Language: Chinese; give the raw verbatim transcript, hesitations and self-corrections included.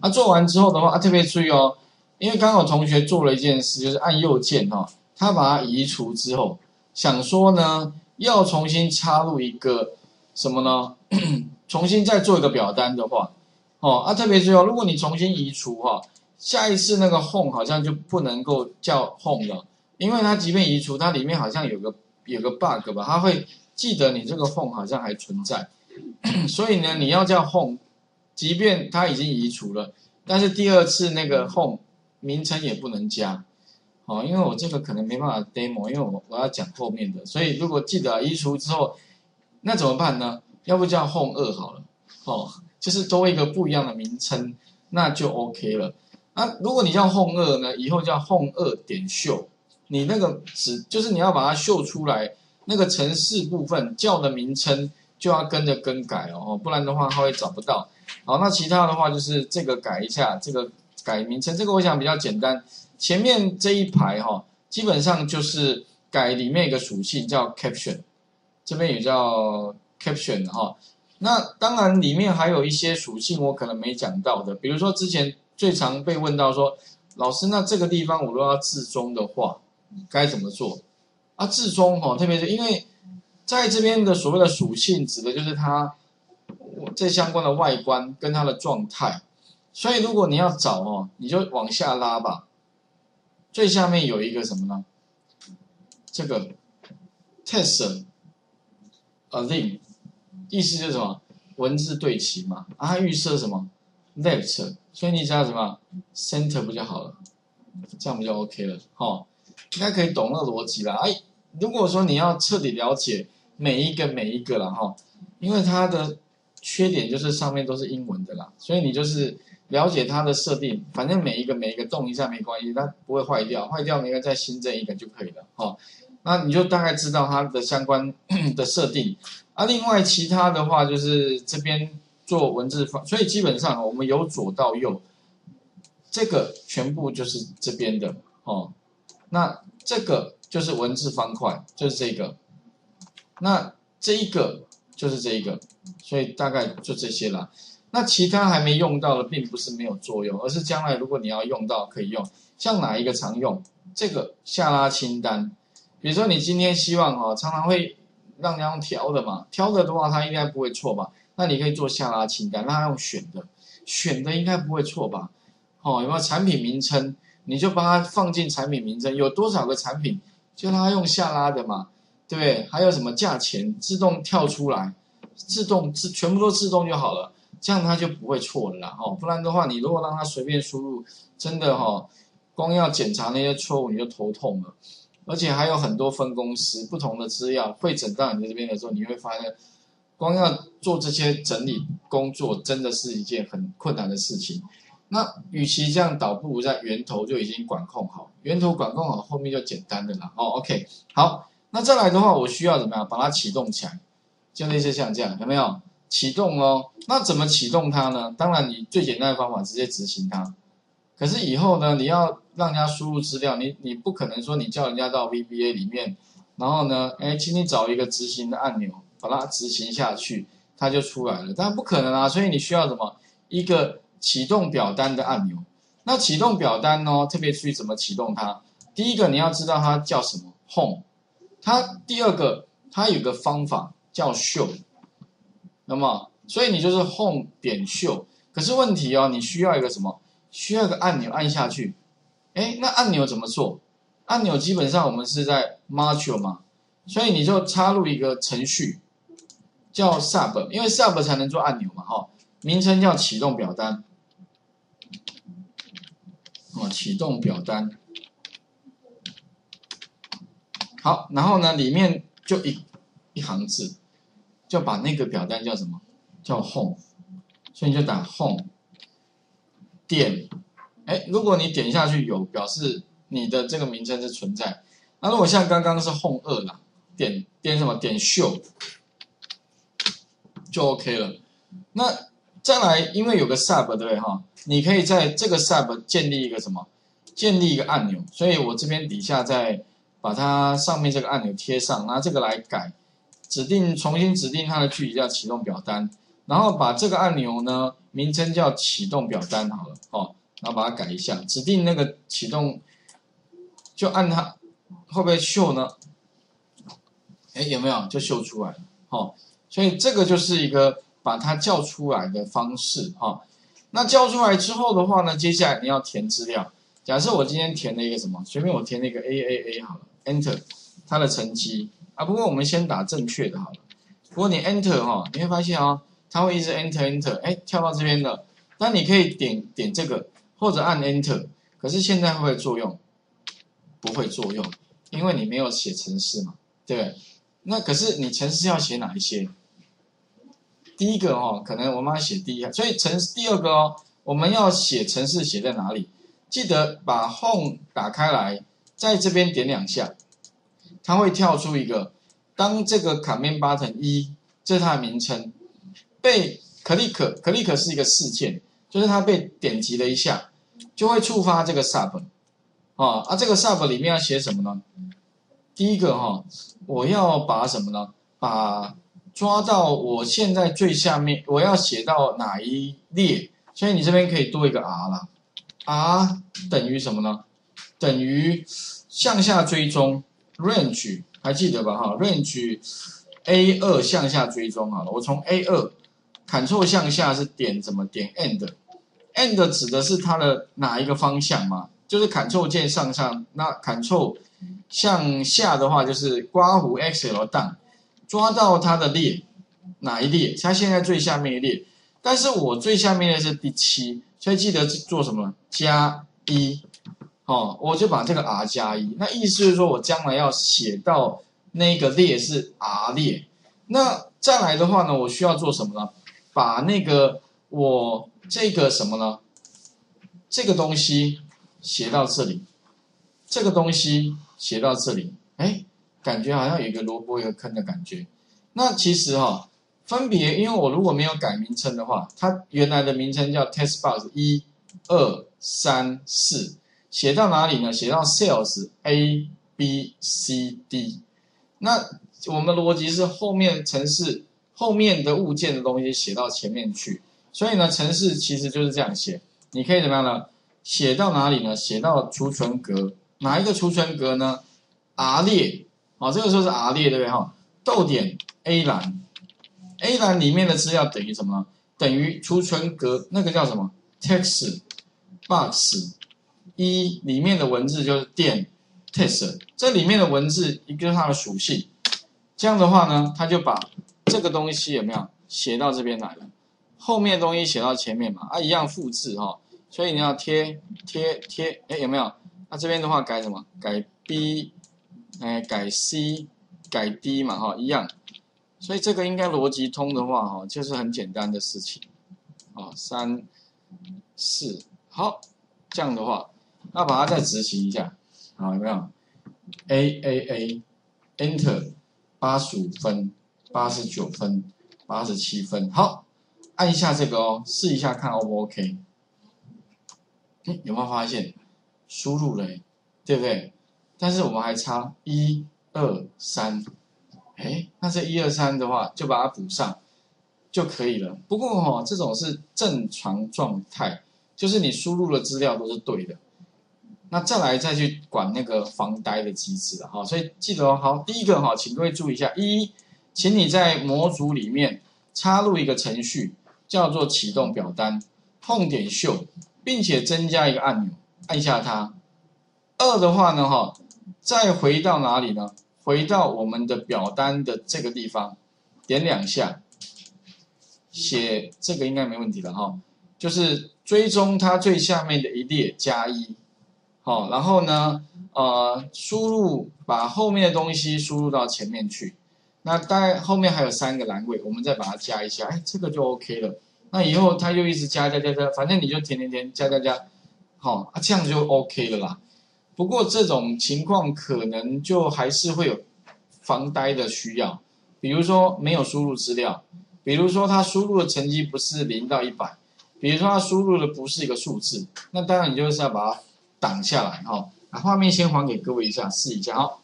那、啊、做完之后的话，啊特别注意哦，因为刚刚有同学做了一件事，就是按右键哈、哦，他把它移除之后，想说呢要重新插入一个什么呢？重新再做一个表单的话，哦啊特别注意哦，如果你重新移除哈、哦，下一次那个 home 好像就不能够叫 home 了，因为它即便移除，它里面好像有个有个 bug 吧，它会记得你这个 home 好像还存在，所以呢你要叫 home。即便它已经移除了，但是第二次那个 home 名称也不能加，哦，因为我这个可能没办法 demo， 因为我我要讲后面的，所以如果记得、啊、移除之后，那怎么办呢？要不叫 home 二好了，哦，就是多一个不一样的名称，那就 OK 了。啊，如果你叫 home 二呢，以后叫 home 二点秀，你那个只就是你要把它秀出来，那个程式部分叫的名称就要跟着更改哦，不然的话它会找不到。好，那其他的话就是这个改一下，这个改名称，这个我想比较简单。前面这一排哈、哦，基本上就是改里面一个属性叫 caption， 这边也叫 caption 哈、哦。那当然里面还有一些属性我可能没讲到的，比如说之前最常被问到说，老师那这个地方我如果要置中的话，该怎么做？啊，置中哈、哦，特别是因为在这边的所谓的属性指的就是它。这相关的外观跟它的状态，所以如果你要找哦，你就往下拉吧。最下面有一个什么呢？这个 test align， 意思就是什么？文字对齐嘛。啊，它预设什么 left， 所以你只要什么 center 不就好了？这样不就 OK 了？哦，应该可以懂那个逻辑啦。哎，如果说你要彻底了解每一个每一个啦哈，因为它的缺点就是上面都是英文的啦，所以你就是了解它的设定，反正每一个每一个动一下没关系，它不会坏掉，坏掉没个再新增一个就可以了哈。那你就大概知道它的相关的设定啊。另外其他的话就是这边做文字方，所以基本上我们由左到右，这个全部就是这边的哦。那这个就是文字方块，就是这个，那这一个就是这一个。所以大概就这些啦。那其他还没用到的，并不是没有作用，而是将来如果你要用到可以用。像哪一个常用？这个下拉清单。比如说你今天希望哦，常常会让人家用挑的嘛，挑的的话它应该不会错吧？那你可以做下拉清单，让它用选的，选的应该不会错吧？哦，有没有产品名称？你就把它放进产品名称，有多少个产品，就让它用下拉的嘛，对不对？还有什么价钱，自动跳出来。自动自全部都自动就好了，这样它就不会错了啦，哦，不然的话，你如果让它随便输入，真的哈、哦，光要检查那些错误你就头痛了，而且还有很多分公司不同的资料汇整到你这边的时候，你会发现，光要做这些整理工作，真的是一件很困难的事情。那与其这样，倒不如在源头就已经管控好，源头管控好，后面就简单的啦。哦 ，OK， 好，那再来的话，我需要怎么样把它启动起来？就类似像这样，有没有启动哦？那怎么启动它呢？当然，你最简单的方法直接执行它。可是以后呢，你要让人家输入资料，你你不可能说你叫人家到 V B A 里面，然后呢，哎，请你找一个执行的按钮，把它执行下去，它就出来了。当然不可能啊，所以你需要什么？一个启动表单的按钮。那启动表单呢，特别注意怎么启动它。第一个你要知道它叫什么 ，Home。它第二个，它有个方法。叫秀，那么所以你就是 home 点秀，可是问题哦，你需要一个什么？需要一个按钮按下去，哎，那按钮怎么做？按钮基本上我们是在 module 嘛，所以你就插入一个程序叫 sub， 因为 sub 才能做按钮嘛，哈、哦，名称叫启动表单，哦，启动表单，好，然后呢里面就一一行字。就把那个表单叫什么？叫 home， 所以你就打 home 点，哎，如果你点下去有，表示你的这个名称是存在。那如果像刚刚是 home 二啦，点点什么？点 show 就 OK 了。那再来，因为有个 sub 对不对哈？你可以在这个 sub 建立一个什么？建立一个按钮。所以我这边底下再把它上面这个按钮贴上，拿这个来改。指定重新指定它的具体叫启动表单，然后把这个按钮呢名称叫启动表单好了，哦，然后把它改一下，指定那个启动，就按它会不会秀呢？哎，有没有就秀出来了？哦，所以这个就是一个把它叫出来的方式哈、哦。那叫出来之后的话呢，接下来你要填资料。假设我今天填了一个什么，随便我填了一个 A A A 好了 ，Enter 它的成绩啊。不过我们先打正确的好了。不过你 Enter 哈、哦，你会发现哦，它会一直 Enter Enter， 哎，跳到这边了。那你可以点点这个，或者按 Enter。可是现在会不会作用？不会作用，因为你没有写程式嘛，对不对？那可是你程式要写哪一些？第一个哦，可能我们要写第一，所以程第二个哦，我们要写程式写在哪里？记得把 Home 打开来，在这边点两下，它会跳出一个，当这个 Command Button 一，这是它的名称，被 Click Click 是一个事件，就是它被点击了一下，就会触发这个 Sub， 啊啊，这个 Sub 里面要写什么呢？第一个哈、哦，我要把什么呢？把抓到我现在最下面，我要写到哪一列？所以你这边可以多一个 R 啦 ，R 等于什么呢？等于向下追踪 range， 还记得吧？哈 ，range A 二向下追踪好了，我从 A 二 Ctrl 向下是点怎么点 end，end 指的是它的哪一个方向嘛？就是 Ctrl 键上上，那 Ctrl 向下的话就是刮胡 X L 档，抓到它的列哪一列？它现在最下面一列，但是我最下面的是第七，所以记得做什么？加一，哦，我就把这个 R 加一，那意思是说我将来要写到那个列是 R 列，那再来的话呢，我需要做什么呢？把那个我这个什么呢？这个东西写到这里，这个东西写到这里，哎，感觉好像有一个萝卜一个坑的感觉。那其实哈、哦，分别因为我如果没有改名称的话，它原来的名称叫 testbox 一、二、三、四，写到哪里呢？写到 sales A、B、C、D。那我们逻辑是后面程式后面的物件的东西写到前面去，所以呢，程式其实就是这样写。你可以怎么样呢？写到哪里呢？写到储存格。哪一个储存格呢 ？R 列，好、哦，这个时候是 R 列，对不对？哈、哦，逗点 A 栏 ，A 栏里面的资料等于什么呢？等于储存格那个叫什么 ？text box 一里面的文字就是点 text， 这里面的文字一个是它的属性。这样的话呢，它就把这个东西有没有写到这边来了？后面的东西写到前面嘛，啊，一样复制哈、哦，所以你要贴贴贴，哎，有没有？那、啊、这边的话改什么？改 B， 哎，改 C， 改 D 嘛，哈，一样。所以这个应该逻辑通的话，哈，就是很简单的事情。啊，三、四，好，这样的话，那把它再执行一下，好，有没有 ？A A A Enter 八十五分、八十九分、八十七分，好，按一下这个哦，试一下看 O 不 OK？ 嗯，有没有发现？输入了，对不对？但是我们还差一二三，哎，那这一二三的话，就把它补上就可以了。不过哦，这种是正常状态，就是你输入的资料都是对的。那再来再去管那个防呆的机制了哈。所以记得哦，好，第一个哈，请各位注意一下：一，请你在模组里面插入一个程序，叫做启动表单 ，Home 点 Show， 并且增加一个按钮。按下它。二的话呢，哈，再回到哪里呢？回到我们的表单的这个地方，点两下，写这个应该没问题了哈。就是追踪它最下面的一列加一，好，然后呢，呃，输入把后面的东西输入到前面去。那大概后面还有三个栏位，我们再把它加一下，哎，这个就 OK 了。那以后它就一直加加加加，反正你就填填填加加加。好、哦，啊，这样就 OK 了啦。不过这种情况可能就还是会有防呆的需要，比如说没有输入资料，比如说他输入的成绩不是零到一百，比如说他输入的不是一个数字，那当然你就是要把它挡下来哈、哦。把画面先还给各位一下，试一下哈、哦。